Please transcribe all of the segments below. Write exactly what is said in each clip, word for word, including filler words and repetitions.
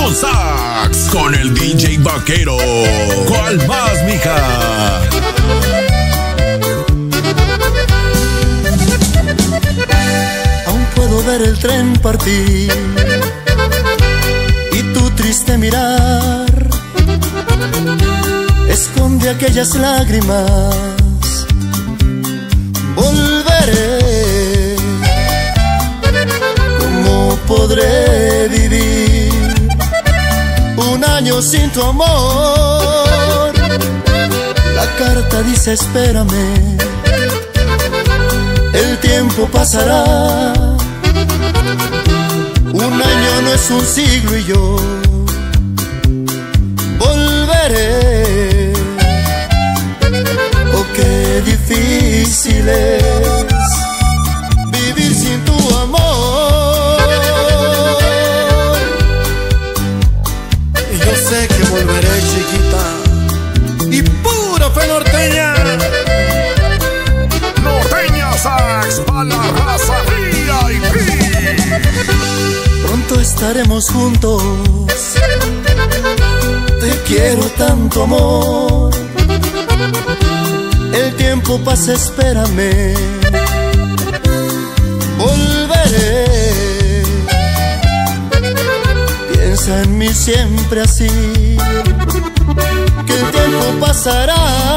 con sax, con el D J Vaquero. ¿Cuál más, mija? Aún puedo ver el tren partir y tu triste mirar esconde aquellas lágrimas. Volveré, ¿cómo podré vivir un año sin tu amor? La carta dice espérame, el tiempo pasará. Un año no es un siglo y yo volveré. Oh, qué difícil es vivir sin tu amor. Y yo sé que volveré, chiquita, y pura fe norteña. Norteña Sax para la raza V I P. Pronto estaremos juntos, te quiero tanto amor. El tiempo pasa, espérame, volveré. Piensa en mí siempre así, que el tiempo pasará.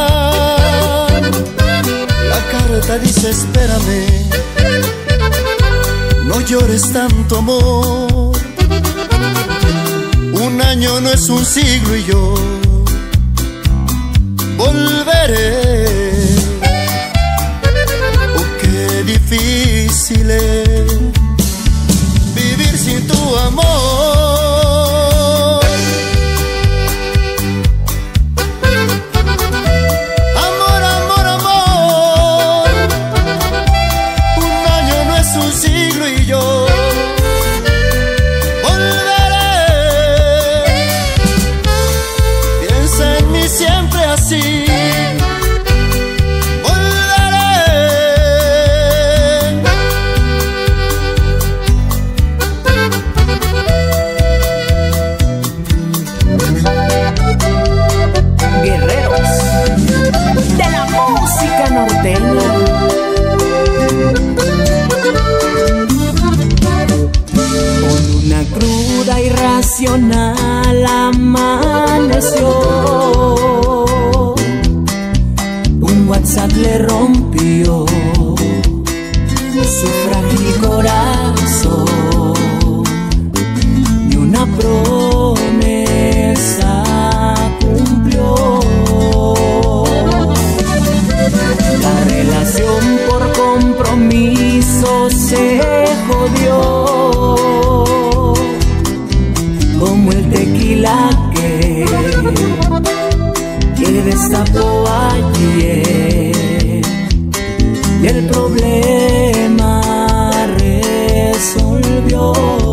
La carta dice espérame, no llores tanto amor. Un año no es un siglo y yo volveré. Oh, qué difícil es vivir sin tu amor. Amor, amor, amor. Un año no es un siglo y yo siempre así, volveré. Guerreros de la música norteña. Con una cruda irracional amaneció. WhatsApp le rompió su frágil corazón y una promesa cumplió. La relación por compromiso se jodió, como el tequila que que destapó ayer, y el problema resolvió,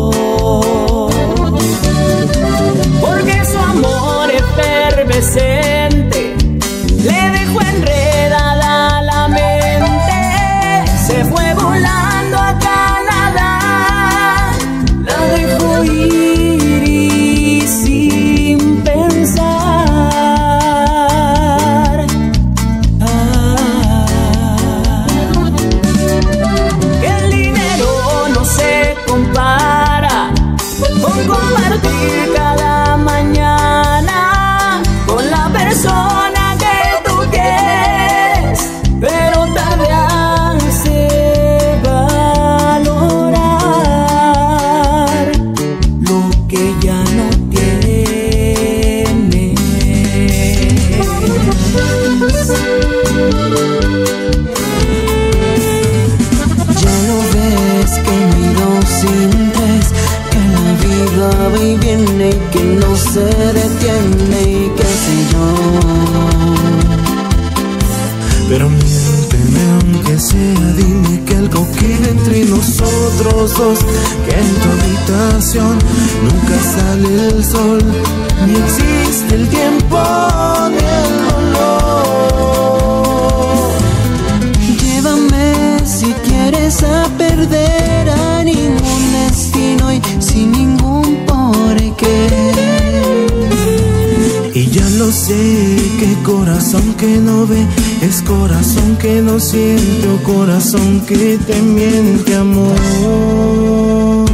porque su amor efervescente le dejó enredada la mente. Se fue volando a Canadá, la dejó ir y sin pensar. Compartir cada mañana con la persona que tú quieres, pero tarde hace valorar lo que ya no tienes. Ya lo ves que miro sin tres, va y viene y que no se detiene y qué sé yo. Pero miénteme aunque sea, dime que algo queda entre nosotros dos, que en tu habitación nunca sale el sol, ni existe el tiempo ni el dolor. Llévame si quieres a perder a ningún destino y sin ningún por qué. Y ya lo sé, que corazón que no ve es corazón que no siente, o corazón que te miente, amor.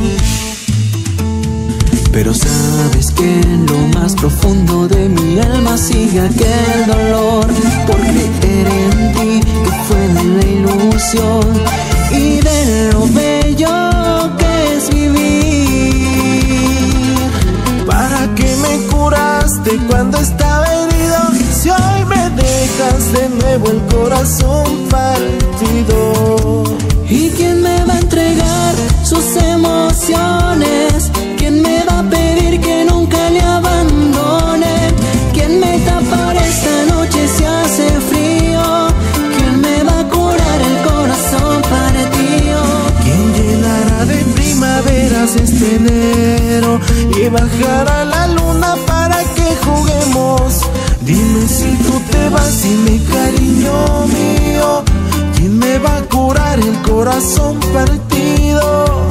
Pero sabes que en lo más profundo de mi alma sigue aquel dolor por creer en ti, que fue de la ilusión y de lo bello que es vivir. ¿Para qué me curaste cuando estaba herido? Si hoy me dejas de nuevo el corazón partido. ¿Y quién me va a entregar sus emociones? ¿Quién me va a pedir que nunca le abandone? ¿Quién me tapará esta noche si hace frío? ¿Quién me va a curar el corazón partido? ¿Quién llenará de primaveras este enero y bajará la luna para que juguemos? Dime si tú te vas, dime cariño mío, ¿quién me va a curar el corazón partido?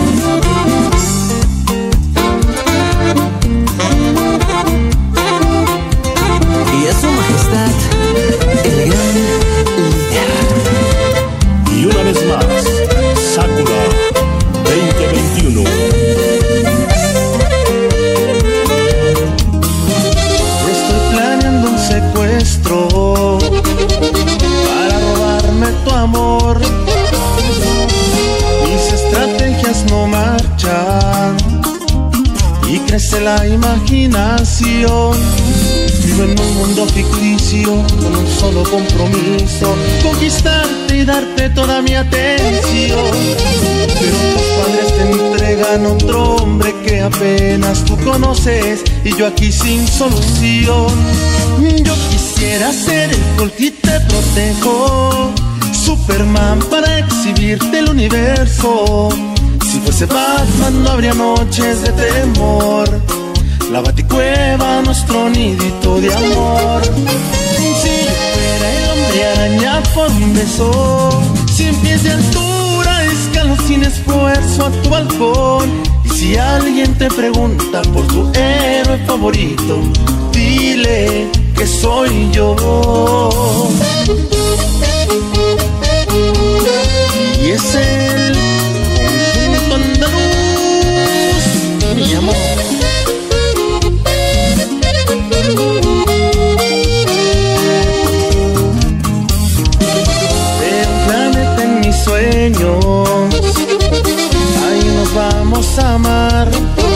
Y es su majestad, el gran líder. Y una vez más, Sakura veinte veintiuno. Estoy planeando un secuestro para robarme tu amor. Mis estrategias no marchan y crece la imaginación. Vivo en un mundo ficticio con un solo compromiso: conquistarte y darte toda mi atención. Pero tus padres te entregan a otro hombre que apenas tú conoces, y yo aquí sin solución. Yo quisiera ser el Hulk y te protejo, Superman para exhibirte el universo. Si fuese Batman no habría noches de temor, la Baticueva nuestro nidito de amor. Si yo fuera el hombre araña por un beso, cien pies de altura escalo sin esfuerzo a tu balcón. Y si alguien te pregunta por tu héroe favorito, dile que soy yo. Y es el conjunto andaluz, mi amor. Veo un planeta en mis sueños, ahí nos vamos a amar.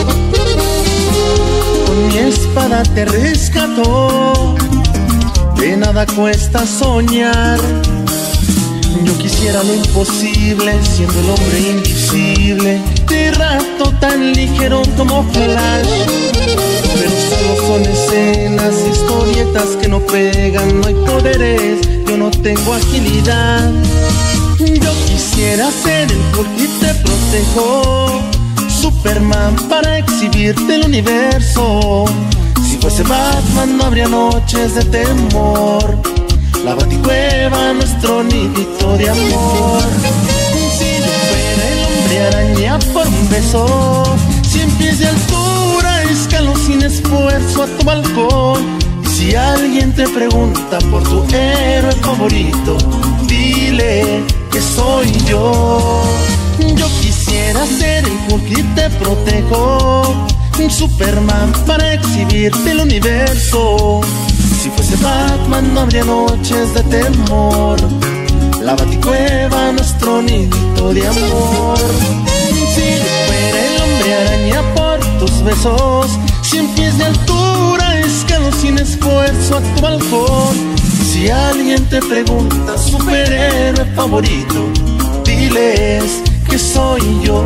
Con mi espada te rescato, de nada cuesta soñar. Yo quisiera lo imposible, siendo el hombre invisible, de rato tan ligero como Flash. Pero solo son escenas, historietas que no pegan, no hay poderes, yo no tengo agilidad. Yo quisiera ser el Hulk y te protejo, Superman para exhibirte el universo. Si fuese Batman no habría noches de temor, la Baticueva nuestro nidito de amor. Si yo fuera el hombre araña por un beso, cien pies de altura escalo sin esfuerzo a tu balcón. Y si alguien te pregunta por tu héroe favorito, dile que soy yo. Yo quisiera ser el Hulk y te protejo, un Superman para exhibirte el universo. Si fuese Batman no habría noches de temor, la Baticueva nuestro nidito de amor. Si yo fuera el hombre araña por tus besos, cien pies de altura escalo sin esfuerzo a tu balcón. Si alguien te pregunta superhéroe favorito, diles que soy yo.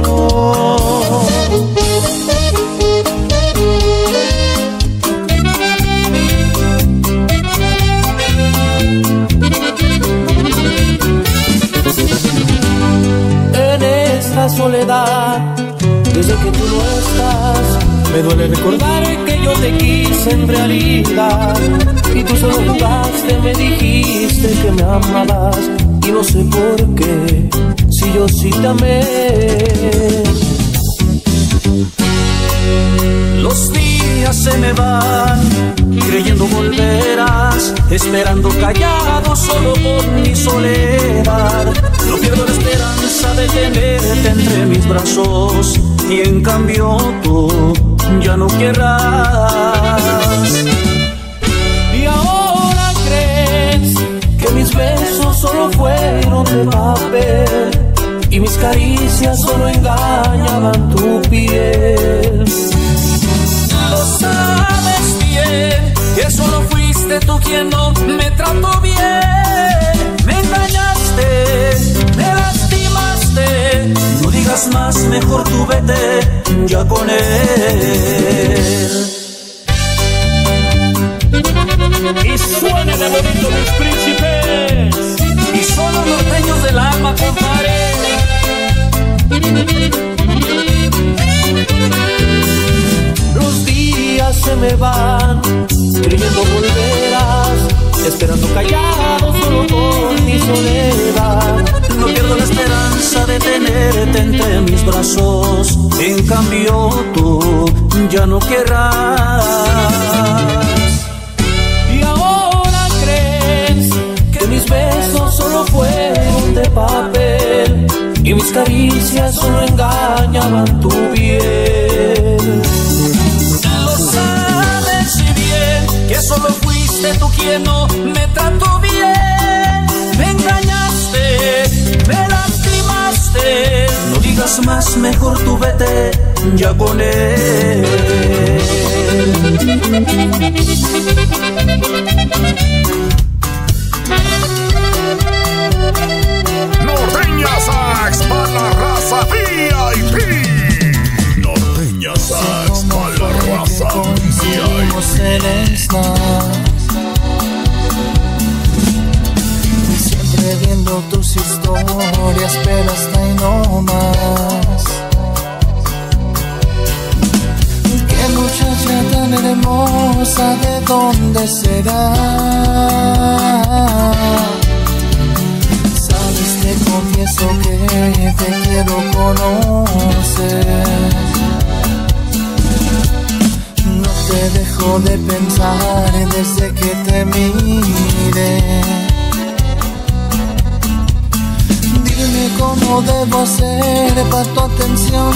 En esta soledad, desde que tú no estás, me duele recordar que yo te quise en realidad. Y tú solo jugaste, me dijiste que me amabas, y no sé por qué, si yo sí te amé. Los días se me van, creyendo volverás, esperando callado solo por mi soledad. No pierdo la esperanza de tenerte entre mis brazos, y en cambio tú ya no querrás. Y ahora crees que mis besos solo fueron de papel y mis caricias solo engañaban tu piel. Lo sabes bien, que solo fuiste tú quien no me trató bien. Me engañaste, me lastimaste. No digas más, mejor tú vete ya con él. Y suene de bonito mis príncipes, y son los norteños del alma, compadre. Los días se me van, creyendo volverás, esperando callado solo por mi soledad. No pierdo la esperanza de tenerte entre mis brazos, en cambio tú ya no querrás. Y ahora crees que mis besos solo fueron de papel y mis caricias solo engañaban tu piel. Lo sabes bien, que solo fuiste tú quien no me trató bien. Me engañaste, me lastimaste. No digas más, mejor tú vete ya con él. Norteña Sax para la raza V I P. Norteña Sax para la raza V I P. Siempre viendo tus historias, pero hasta ahí no más. Qué muchacha tan hermosa, ¿de dónde será? Te confieso que te quiero conocer. No te dejo de pensar desde que te mire. Dime cómo debo hacer para tu atención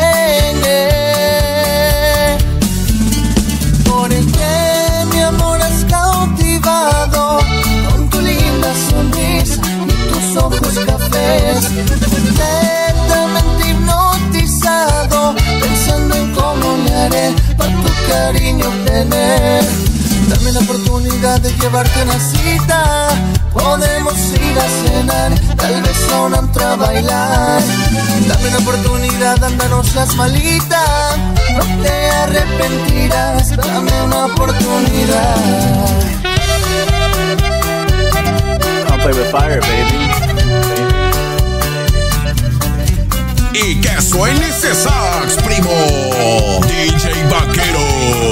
tener. Por el que mi amor has cautivado con tu linda sonrisa, ojos cafés, completamente hipnotizado, pensando en cómo me haré para tu cariño obtener. Dame la oportunidad de llevarte a una cita, podemos ir a cenar, tal vez a un antro a bailar. Dame la oportunidad, anda, no seas malita, no te arrepentirás, dame una oportunidad. play with fire, baby. Y que suene ese sax, primo. D J Vaquero.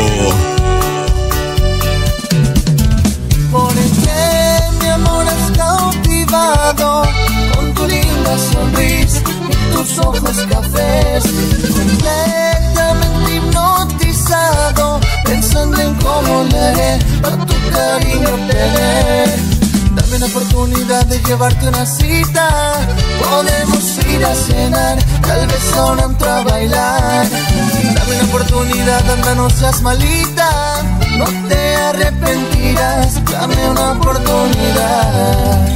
Por el que mi amor has cautivado con tu linda sonrisa y tus ojos cafés, completamente hipnotizado, pensando en cómo le haré para tu cariño obtener. Dame una oportunidad de llevarte a una cita, podemos ir a cenar, tal vez a un antro a bailar. Dame una oportunidad, anda, no seas malita, no te arrepentirás, dame una oportunidad.